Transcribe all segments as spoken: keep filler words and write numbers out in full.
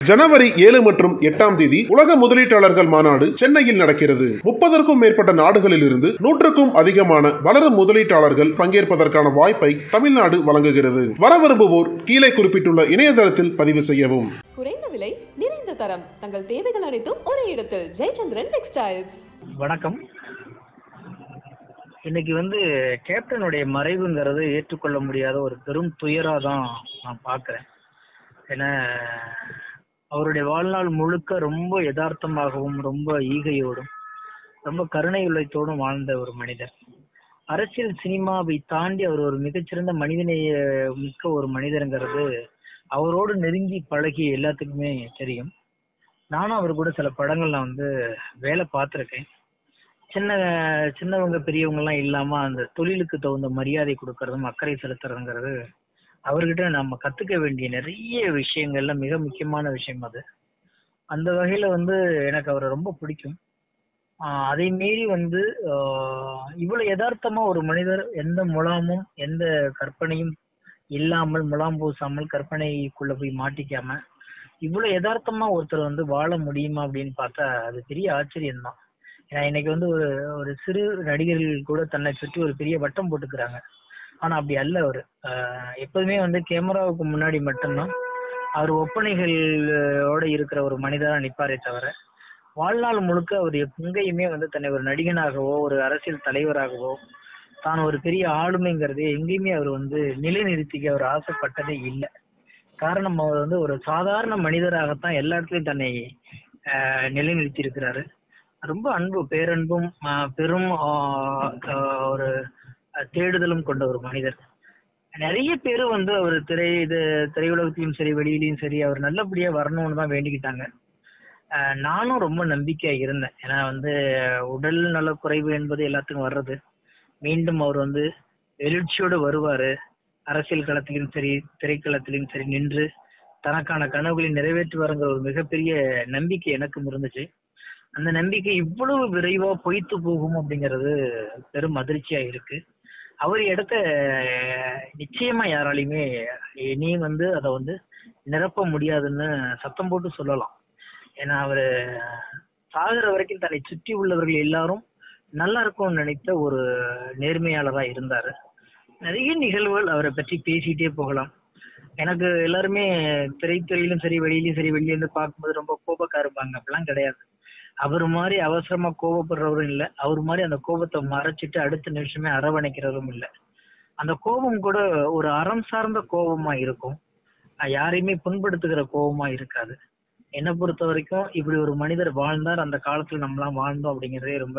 ஜனவரி ஏழு மற்றும் எட்டாம் தேதி உலக முதலீட்டாளர்கள் மாநாடு சென்னையில் நடக்கிறது. முப்பதற்கும் மேற்பட்ட நாடுகளில் இருந்து நூற்றுக்கும் அதிகமான வளரும் முதலீட்டாளர்கள் பங்கேற்பதற்கான வாய்ப்பை தமிழ்நாடு வழங்குகிறது. வர விரும்புவோர் கீழே குறிப்பிட்டுள்ள இணையதளத்தில் பதிவு செய்யவும். குறைந்த விலை, நிறைந்த தரம், தங்கள் தேவைகள் அனைத்தும் ஒரே இடத்தில். ஜெயச்சந்திரன் டெக்ஸ்டைல்ஸ். வணக்கம். இன்னைக்கு வந்து கேப்டனுடைய மறைவுங்கிறது ஏற்றுக்கொள்ள முடியாத ஒரு பெரும் துயரா தான் நான் பார்க்குறேன். ஏன்னா அவருடைய வாழ்நாள் முழுக்க ரொம்ப யதார்த்தமாகவும் ரொம்ப ஈகையோடும் ரொம்ப கருணை உள்ளத்தோடும் வாழ்ந்த ஒரு மனிதர். அரசியல் சினிமாவை தாண்டி அவர் ஒரு மிகச்சிறந்த மனிதநேய மிக்க ஒரு மனிதருங்கிறது அவரோடு நெருங்கி பழகி எல்லாத்துக்குமே தெரியும். நானும் அவர் கூட சில படங்கள் நான் வந்து வேலை பார்த்துருக்கேன். சின்ன சின்னவங்க பெரியவங்கலாம் இல்லாம அந்த தொழிலுக்கு தகுந்த மரியாதை கொடுக்கறதும் அக்கறை செலுத்துறதுங்கிறது அவர்கிட்ட நம்ம கத்துக்க வேண்டிய நிறைய விஷயங்கள்ல மிக முக்கியமான விஷயம் அது. அந்த வகையில வந்து எனக்கு அவரை ரொம்ப பிடிக்கும். ஆஹ் அதை மீறி வந்து ஆஹ் இவ்வளவு யதார்த்தமா ஒரு மனிதர் எந்த முலாமும் எந்த கற்பனையும் இல்லாமல், முலாம் பூசாமல், கற்பனைக்குள்ள போய் மாட்டிக்காம இவ்வளவு யதார்த்தமா ஒருத்தர் வந்து வாழ முடியுமா அப்படின்னு பார்த்தா அது பெரிய ஆச்சரியம்தான். ஏன்னா இன்னைக்கு வந்து ஒரு ஒரு சிறு நடிகர்கள் கூட தன்னை சுற்றி ஒரு பெரிய வட்டம் போட்டுக்கிறாங்க. ஆனா அப்படி அல்ல. அவரு ஆஹ் எப்போதுமே வந்து கேமராவுக்கு முன்னாடி மட்டும்தான் அவர் ஒப்பனைகளோட இருக்கிற ஒரு மனிதரா நிப்பாரே தவிர வாழ்நாள் முழுக்க அவர் எங்கேயுமே வந்து தன்னை ஒரு நடிகனாகவோ ஒரு அரசியல் தலைவராகவோ தான் ஒரு பெரிய ஆளுமைங்கிறதே எங்கேயுமே அவர் வந்து நிலைநிறுத்திக்க அவர் ஆசைப்பட்டதே இல்லை. காரணம் அவர் வந்து ஒரு சாதாரண மனிதராகத்தான் எல்லா இடத்துலையும் தன்னை ஆஹ் நிலைநிறுத்தி இருக்கிறாரு. ரொம்ப அன்பு, பேரன்பும் பெரும் ஒரு தேடுதலும் கொண்ட ஒரு மனிதர். நிறைய பேர் வந்து அவர் திரை இது திரையுலகத்திலும் சரி வெளியிலையும் சரி அவர் நல்லபடியா வரணும்னு தான் வேண்டிக்கிட்டாங்க. நானும் ரொம்ப நம்பிக்கையா இருந்தேன். ஏன்னா வந்து உடல் நல குறைவு என்பது எல்லாத்துக்கும் வர்றது. மீண்டும் அவர் வந்து எழுச்சியோடு வருவாரு. அரசியல் களத்திலும் சரி திரைக்களத்திலும் சரி நின்று தனக்கான கனவுகளை நிறைவேற்றுவாருங்கிற ஒரு மிகப்பெரிய நம்பிக்கை எனக்கும் இருந்துச்சு. அந்த நம்பிக்கை இவ்வளவு விரைவா பொய்த்து போகும் அப்படிங்கிறது பெரும் அதிர்ச்சியா இருக்கு. அவர் இடத்த நிச்சயமா யாராலையுமே இனியும் வந்து அதை வந்து நிரப்ப முடியாதுன்னு சத்தம் போட்டு சொல்லலாம். ஏன்னா அவரு சாகிற வரைக்கும் தன்னை சுற்றி உள்ளவர்கள் எல்லாரும் நல்லா இருக்கும்னு நினைத்த ஒரு நேர்மையாளரா இருந்தாரு. நிறைய நிகழ்வுகள் அவரை பற்றி பேசிட்டே போகலாம். எனக்கு எல்லாருமே திரைத்துறையிலும் சரி வெளியிலும் சரி வெளியில இருந்து பார்க்கும்போது ரொம்ப கோபக்காருப்பாங்க. அப்படிலாம் கிடையாது. அவர் மாதிரி அவசரமா கோபப்படுறவரும் இல்லை. அவர் மாதிரி அந்த கோபத்தை மறைச்சிட்டு அடுத்த நிமிஷமே அரவணைக்கிறதும் இல்லை. அந்த கோபம் கூட ஒரு அறம் சார்ந்த கோபமா இருக்கும். யாரையுமே புண்படுத்துகிற கோபமா இருக்காது. என்னை பொறுத்த வரைக்கும் இப்படி ஒரு மனிதர் வாழ்ந்தார், அந்த காலத்துல நம்மளாம் வாழ்ந்தோம் அப்படிங்கிறதே ரொம்ப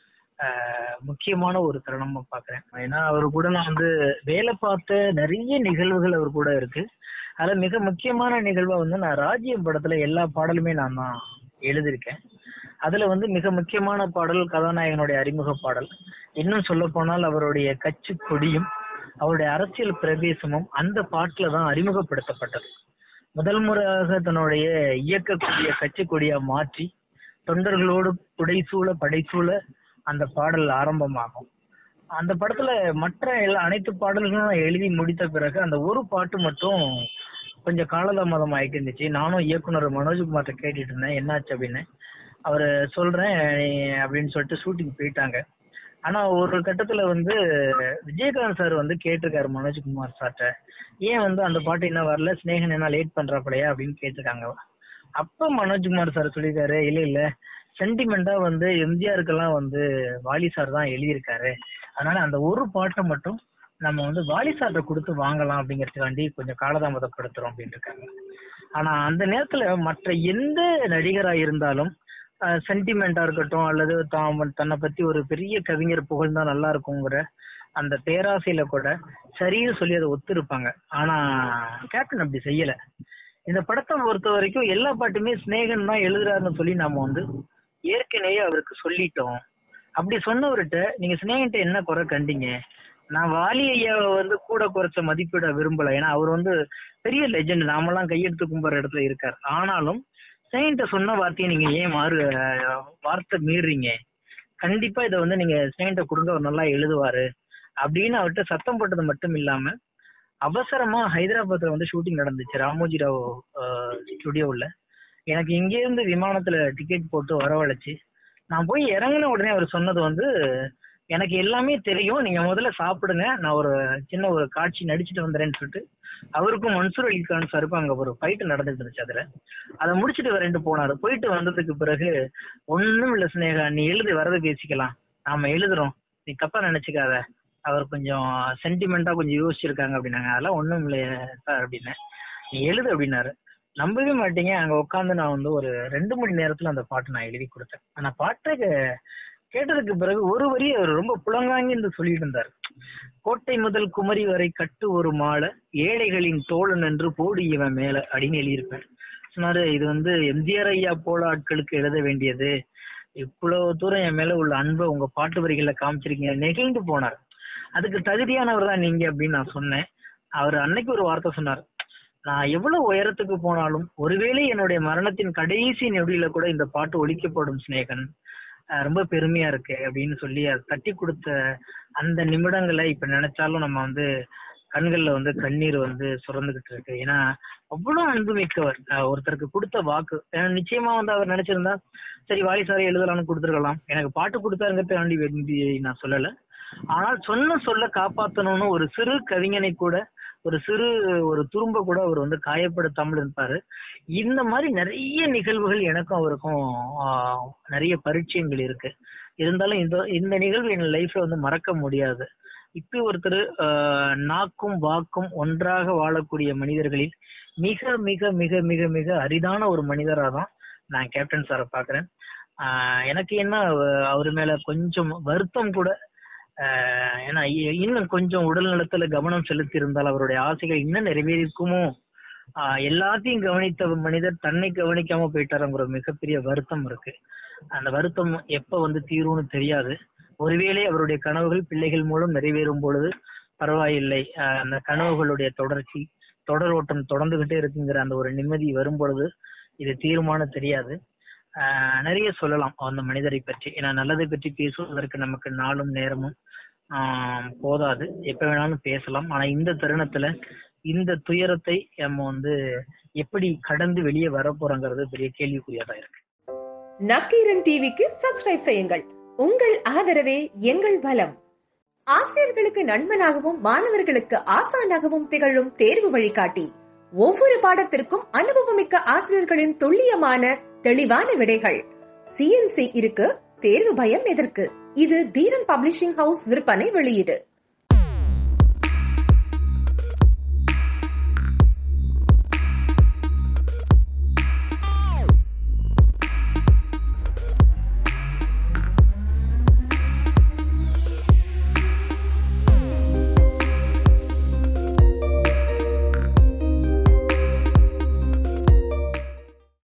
ஆஹ் முக்கியமான ஒரு தருணமா பாக்குறேன். ஏன்னா அவரு கூட நான் வந்து வேலை பார்த்த நிறைய நிகழ்வுகள் அவர் கூட இருக்கு. அதுல மிக முக்கியமான நிகழ்வா வந்து நான் ராஜ்யம் படத்துல எல்லா பாடலுமே நான் தான் எழுதியிருக்கேன். அதுல வந்து மிக முக்கியமான பாடல் கதாநாயகனுடைய அறிமுக பாடல். இன்னும் சொல்ல போனால் அவருடைய கட்சி கொடியும் அவருடைய அரசியல் பிரவேசமும் அந்த பாட்டுல தான் அறிமுகப்படுத்தப்பட்டது. முதல் முறையாக தன்னுடைய இயக்கக்கூடிய கட்சி கொடியா மாற்றி தொண்டர்களோடு புடைசூழ படைசூழ அந்த பாடல் ஆரம்பமாகும். அந்த படத்துல மற்ற எல்லா அனைத்து பாடல்களும் எழுதி முடித்த பிறகு அந்த ஒரு பாட்டு மட்டும் கொஞ்சம் காலதாமதம் ஆயிட்டு இருந்துச்சு. நானும் இயக்குனர் மனோஜ்குமார்ட்ட கேட்டுட்டு இருந்தேன் என்னாச்சு அப்படின்னு. அவரை சொல்றேன் அப்படின்னு சொல்லிட்டு ஷூட்டிங் போயிட்டாங்க. ஆனா ஒரு கட்டத்துல வந்து விஜயகாந்த் சார் வந்து கேட்டிருக்காரு மனோஜ்குமார் சார்ட்ட, ஏன் வந்து அந்த பாட்டு என்ன வரல, ஸ்னேகன் என்ன லேட் பண்றாப்பலையா அப்படின்னு கேட்டிருக்காங்க. அப்ப மனோஜ்குமார் சார் சொல்லியிருக்காரு, இல்ல இல்ல சென்டிமெண்டா வந்து எம்ஜிஆருக்கெல்லாம் வந்து வாலி சார் தான் எழுதியிருக்காரு, அதனால அந்த ஒரு பாட்டை மட்டும் நம்ம வந்து வாலி சார்ட்ட கொடுத்து வாங்கலாம் அப்படிங்கறதுக்காண்டி கொஞ்சம் காலதாமதப்படுத்துறோம் அப்படின்னு இருக்காங்க. ஆனா அந்த நேரத்துல மற்ற எந்த நடிகரா இருந்தாலும் சென்டிமெண்டா இருக்கட்டும் அல்லது தான் தன்னை பத்தி ஒரு பெரிய கவிஞர் புகழ்ந்தா நல்லா இருக்குங்கிற அந்த பேராசையில கூட சரின்னு சொல்லி அதை ஒத்து இருப்பாங்க. ஆனா கேப்டன் அப்படி செய்யல. இந்த படத்தை பொறுத்த வரைக்கும் எல்லா பாட்டுமே ஸ்னேகன் தான் எழுதுறாருன்னு சொல்லி நாம வந்து ஏற்கனவே அவருக்கு சொல்லிட்டோம். அப்படி சொன்னவர்கிட்ட நீங்க ஸ்னேகன்ட்ட என்ன குறை கண்டீங்க? நான் வாலி ஐயாவை வந்து கூட குறைச்ச மதிப்பிட விரும்பல. ஏன்னா அவர் வந்து பெரிய லெஜெண்ட், நாமெல்லாம் கையெடுத்து கும்புற இடத்துல இருக்காரு. ஆனாலும் ஸ்னேகன்ட்ட சொன்ன வார்த்தையை நீங்க ஏன் மாறு வார்த்தை மீறுறீங்க? கண்டிப்பா இதை வந்து நீங்க ஸ்னேகன்ட்ட கொடுங்க, அவர் நல்லா எழுதுவாரு அப்படின்னு அவர்கிட்ட சத்தம் போட்டது மட்டும் இல்லாம அவசரமா ஹைதராபாத்ல வந்து ஷூட்டிங் நடந்துச்சு ராமோஜி ராவ் ஸ்டுடியோவில். எனக்கு இங்கே இருந்து விமானத்துல டிக்கெட் போட்டு வரவழைச்சு நான் போய் இறங்கின உடனே அவர் சொன்னது வந்து, எனக்கு எல்லாமே தெரியும், நீங்க முதல்ல சாப்பிடுங்க, நான் ஒரு சின்ன ஒரு காட்சி நடிச்சுட்டு வந்துறேன்னு சொல்லிட்டு அவருக்கும் மன்சூர் அலி கான் சாருக்கும் அங்க ஒரு ஃபைட் நடந்துட்டு இருந்துச்சு. அதுல அதை முடிச்சுட்டு வரேன்ட்டு போனாரு. போயிட்டு வந்ததுக்கு பிறகு, ஒண்ணும் இல்ல சினேகா, நீ எழுதி வரதை பேசிக்கலாம், நாம எழுதுறோம், நீ தப்பா நினைச்சுக்காத, அவர் கொஞ்சம் சென்டிமெண்டா கொஞ்சம் யோசிச்சிருக்காங்க அப்படின்னாங்க. அதெல்லாம் ஒண்ணும் இல்லையே சார் அப்படின்னேன். நீ எழுது அப்படின்னாரு. நம்பவே மாட்டீங்க, அங்க உட்காந்து நான் வந்து ஒரு ரெண்டு மணி நேரத்துல அந்த பாட்டு நான் எழுதி கொடுத்தேன். ஆனா பாட்டை கேட்டதுக்கு பிறகு ஒரு வரி அவர் ரொம்ப புலங்காங்கி சொல்லிட்டு இருந்தார். கோட்டை முதல் குமரி வரை கட்டு ஒரு மாலை, ஏழைகளின் தோழன் என்று போடு இவன் மேல அப்படின்னு எழுதியிருப்பேன். சொன்னாரு, இது வந்து எம்ஜிஆர் ஐயா போல ஆட்களுக்கு எழுத வேண்டியது, இவ்வளவு தூரம் என் மேல உள்ள அன்பை உங்க பாட்டு வரிகள்ல காமிச்சிருக்கீங்க, நெகிழ்ந்து போனார். அதுக்கு தகுதியானவர் தான் நீங்க அப்படின்னு நான் சொன்னேன். அவர் அன்னைக்கு ஒரு வார்த்தை சொன்னார், நான் எவ்வளவு உயரத்துக்கு போனாலும் ஒருவேளை என்னுடைய மரணத்தின் கடைசி நொடியில கூட இந்த பாட்டு ஒலிக்கப்படும் சினேகன், ரொம்ப பெருமையா இருக்கு அப்படின்னு சொல்லி அதை தட்டி கொடுத்த அந்த நிமிடங்களை இப்ப நினைச்சாலும் நம்ம வந்து கண்கள்ல வந்து கண்ணீர் வந்து சுரந்துகிட்டு இருக்கு. ஏன்னா அவ்வளவு அன்பு மிக்கவர். ஒருத்தருக்கு கொடுத்த வாக்கு நிச்சயமா வந்து அவர் நினைச்சிருந்தா சரி வாரிசாரை எழுதலாம்னு கொடுத்துருக்கலாம். எனக்கு பாட்டு கொடுத்தாருங்கிறத வேண்டி நான் சொல்லல. ஆனால் சொன்ன சொல்ல காப்பாற்றணும்னு ஒரு சிறு கவிஞனை கூட, ஒரு சிறு ஒரு துரும்ப கூட அவர் வந்து காயப்படுத்தாமல் இருப்பாரு. இந்த மாதிரி நிறைய நிகழ்வுகள் எனக்கும் அவருக்கும் ஆஹ் நிறைய பரிச்சயங்கள் இருக்கு. இருந்தாலும் இந்த இந்த நிகழ்வு என் லைஃப்ல வந்து மறக்க முடியாது. இப்படி ஒருத்தர் ஆஹ் நாக்கும் வாக்கும் ஒன்றாக வாழக்கூடிய மனிதர்களில் மிக மிக மிக மிக மிக அரிதான ஒரு மனிதரா தான் நான் கேப்டன் சாரை பாக்குறேன். ஆஹ் எனக்கு என்ன அவர் மேல கொஞ்சம் வருத்தம் கூட, ஏன்னா இன்னும் கொஞ்சம் உடல் நலத்துல கவனம் செலுத்தி இருந்தால் அவருடைய ஆசைகள் இன்னும் நிறைவேறிக்குமோ, ஆஹ் எல்லாத்தையும் கவனித்த மனிதர் தன்னை கவனிக்காம போயிட்டாருங்கிற மிகப்பெரிய வருத்தம் இருக்கு. அந்த வருத்தம் எப்ப வந்து தீரும்னு தெரியாது. ஒருவேளை அவருடைய கனவுகள் பிள்ளைகள் மூலம் நிறைவேறும் பொழுது பரவாயில்லை, அந்த கனவுகளுடைய தொடர்ச்சி தொடர் ஓட்டம் தொடர்ந்துகிட்டே இருக்குங்கிற அந்த ஒரு நிம்மதி வரும் பொழுது இது தீருமானு தெரியாது. ஆஹ் நிறைய சொல்லலாம் அந்த மனிதரை பற்றி. ஏன்னா நல்லதை பற்றி பேசுவதற்கு நமக்கு நாளும் நேரமும் ஆஹ் போதாது, எப்ப வேணாலும் பேசலாம். ஆனா இந்த தருணத்துல இந்த துயரத்தை நம்ம வந்து எப்படி கடந்து வெளியே வர போறோங்கிறது பெரிய கேள்விக்குறியாதான் இருக்கு. நக்கீரன் டிவிக்கு சப்ஸ்கிரைப் செய்யுங்கள். உங்கள் ஆதரவே எங்கள் பலம். ஆசிரியர்களுக்கு நண்பனாகவும் மாணவர்களுக்கு ஆசானாகவும் திகழும் தேர்வு வழிகாட்டி. ஒவ்வொரு பாடத்திற்கும் அனுபவமிக்க ஆசிரியர்களின் துல்லியமான தெளிவான விடைகள். சிஎன்சி இருக்கு, தேர்வு பயம் எதற்கு? இது தீரன் பப்ளிஷிங் ஹவுஸ் விற்பனை வெளியீடு.